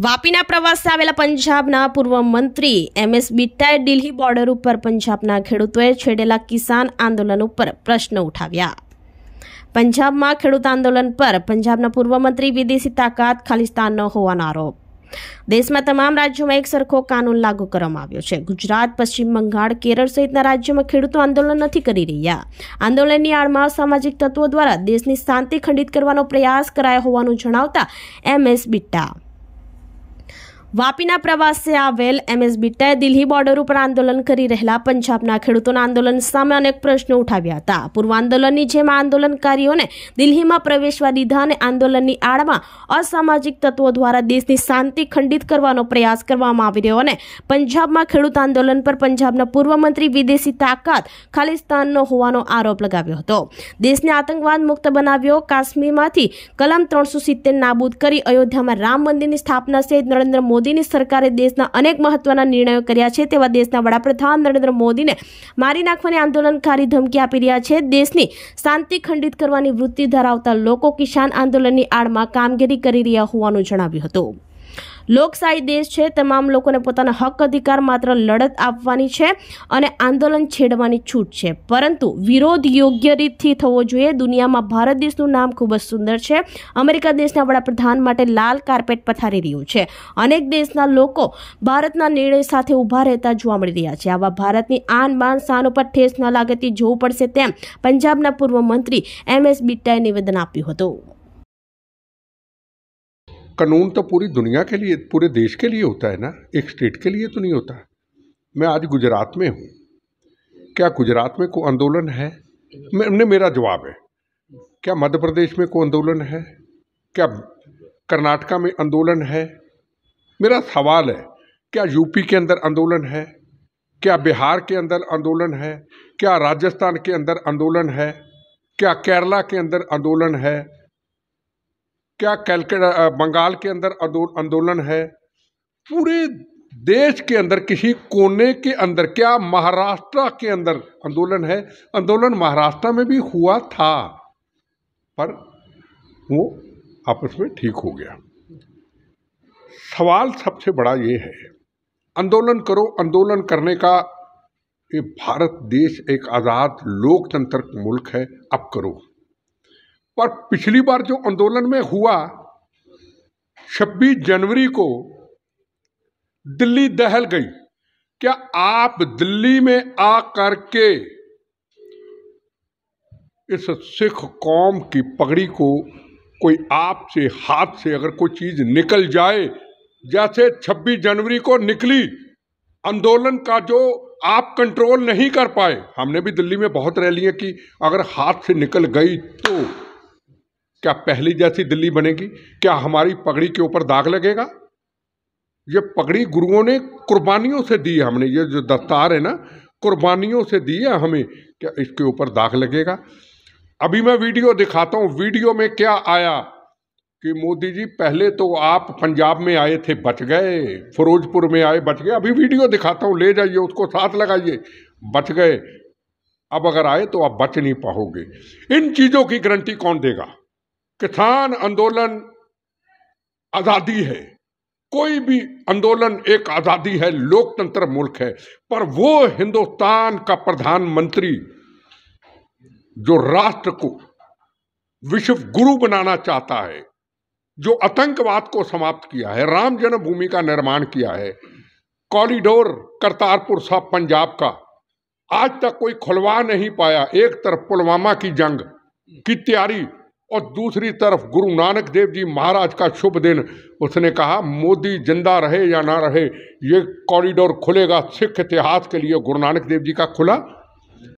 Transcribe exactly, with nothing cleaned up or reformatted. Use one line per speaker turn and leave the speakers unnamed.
વાપીના પ્રવાસે આવેલા પંજાબના પૂર્વ મંત્રી એમ એસ બિટ્ટાએ દિલ્હી બોર્ડર ઉપર પંજાબના ખેડૂતોએ છેડેલા કિસાન આંદોલન ઉપર પ્રશ્ન ઉઠાવ્યા। પંજાબમાં ખેડૂત આંદોલન પર પંજાબના પૂર્વ મંત્રી વિદેશી તાકાત ખાલિસ્તાનનો હોવાનો આરોપ। દેશમાં તમામ રાજ્યોમાં એક સરખો કાનૂન લાગુ કરવામાં આવ્યો છે। ગુજરાત, પશ્ચિમ બંગાળ, કેરળ સહિતના રાજ્યોમાં ખેડૂતો આંદોલન નથી કરી રહ્યા। આંદોલનની આડમાં સામાજિક તત્વો દ્વારા દેશની શાંતિ ખંડિત કરવાનો પ્રયાસ કરાયો હોવાનું જણાવતા એમ એસ બિટ્ટા વાપીના પ્રવાસે આવેલ એમ એસ બિટ્ટાએ દિલ્હી બોર્ડર ઉપર આંદોલન કરી રહેલા પંજાબના ખેડૂતોના આંદોલન સામે અનેક પ્રશ્નો ઉઠાવ્યા હતા। પૂર્વ આંદોલનની જેમ આંદોલનકારીઓને દિલ્હીમાં પ્રવેશવા દીધા અને આંદોલનની આડમાં અસામાજિક તત્વો દ્વારા દેશની શાંતિ ખંડિત કરવાનો પ્રયાસ કરવામાં આવી રહ્યો અને પંજાબમાં ખેડૂત આંદોલન પર પંજાબના પૂર્વ મંત્રી વિદેશી તાકાત ખાલિસ્તાનનો હોવાનો આરોપ લગાવ્યો હતો। દેશને આતંકવાદ મુક્ત બનાવ્યો, કાશ્મીરમાંથી કલમ ત્રણસો સિત્તેર નાબૂદ કરી અયોધ્યામાં રામ મંદિરની સ્થાપના સહિત નરેન્દ્ર મોદી મોદીની સરકારે દેશના અનેક મહત્વના નિર્ણયો કર્યા છે તેવા દેશના વડાપ્રધાન નરેન્દ્ર મોદીને મારી નાખવાની આંદોલનકારી ધમકી આપી રહ્યા છે। દેશની શાંતિ ખંડિત કરવાની વૃત્તિ ધરાવતા લોકો કિસાન આંદોલનની આડમાં કામગીરી કરી રહ્યા હોવાનું જણાવ્યું હતું। લોકશાહી દેશ છે, તમામ લોકોને પોતાના હક અધિકાર માત્ર લડત આપવાની છે અને આંદોલન છેડવાની છૂટ છે, પરંતુ વિરોધ યોગ્ય રીતથી થવો જોઈએ। દુનિયામાં ભારત દેશનું નામ ખૂબ જ સુંદર છે। અમેરિકા દેશના વડાપ્રધાન માટે લાલ કાર્પેટ પથારી રહ્યું છે। અનેક દેશના લોકો ભારતના નિર્ણય સાથે ઊભા રહેતા જોવા મળી રહ્યા છે। આવા ભારતની આન બાન શાન ઉપર ઠેસ ન લાગે તે જોવું પડશે તેમ પંજાબના પૂર્વ મંત્રી એમ એસ બિટ્ટાએ નિવેદન આપ્યું હતું।
कानून तो पूरी दुनिया के लिए, पूरे देश के लिए होता है ना, एक स्टेट के लिए तो नहीं होता। मैं आज गुजरात में हूँ, क्या गुजरात में कोई आंदोलन है? मैं मेरा जवाब है, क्या मध्य प्रदेश में कोई आंदोलन है? क्या कर्नाटका में आंदोलन है? मेरा सवाल है, क्या यूपी के अंदर आंदोलन है? क्या बिहार के अंदर आंदोलन है? क्या राजस्थान के अंदर आंदोलन है? क्या केरला के अंदर आंदोलन है? क्या कैलकाटा बंगाल के अंदर आंदोलन है? पूरे देश के अंदर किसी कोने के अंदर, क्या महाराष्ट्र के अंदर आंदोलन है? आंदोलन महाराष्ट्र में भी हुआ था, पर वो आपस में ठीक हो गया। सवाल सबसे बड़ा ये है, आंदोलन करो, आंदोलन करने का, ये भारत देश एक आज़ाद लोकतंत्र मुल्क है, अब करो। पर पिछली बार जो आंदोलन में हुआ, छब्बीस जनवरी को दिल्ली दहल गई। क्या आप दिल्ली में आकर के इस सिख कौम की पगड़ी को, कोई आपसे हाथ से अगर कोई चीज निकल जाए, जैसे छब्बीस जनवरी को निकली आंदोलन का, जो आप कंट्रोल नहीं कर पाए। हमने भी दिल्ली में बहुत रैलियां की, अगर हाथ से निकल गई तो क्या पहली जैसी दिल्ली बनेगी? क्या हमारी पगड़ी के ऊपर दाग लगेगा? ये पगड़ी गुरुओं ने कुर्बानियों से दी है, हमने ये जो दस्तार है ना, कुर्बानियों से दी है हमें, क्या इसके ऊपर दाग लगेगा? अभी मैं वीडियो दिखाता हूँ। वीडियो में क्या आया कि मोदी जी पहले तो आप पंजाब में आए थे, बच गए, फिरोजपुर में आए, बच गए। अभी वीडियो दिखाता हूँ, ले जाइए, उसको साथ लगाइए, बच गए। अब अगर आए तो आप बच नहीं पाओगे। इन चीज़ों की गारंटी कौन देगा? किसान आंदोलन आज़ादी है, कोई भी आंदोलन एक आज़ादी है, लोकतंत्र मुल्क है, पर वो हिंदुस्तान का प्रधानमंत्री जो राष्ट्र को विश्व गुरु बनाना चाहता है, जो आतंकवाद को समाप्त किया है, राम जन्मभूमि का निर्माण किया है, कॉरिडोर करतारपुर साहब पंजाब का आज तक कोई खुलवा नहीं पाया। एक तरफ पुलवामा की जंग की तैयारी और दूसरी तरफ गुरु नानक देव जी महाराज का शुभ दिन, उसने कहा मोदी जिंदा रहे या ना रहे, ये कॉरिडोर खुलेगा सिख इतिहास के लिए। गुरु नानक देव जी का खुला,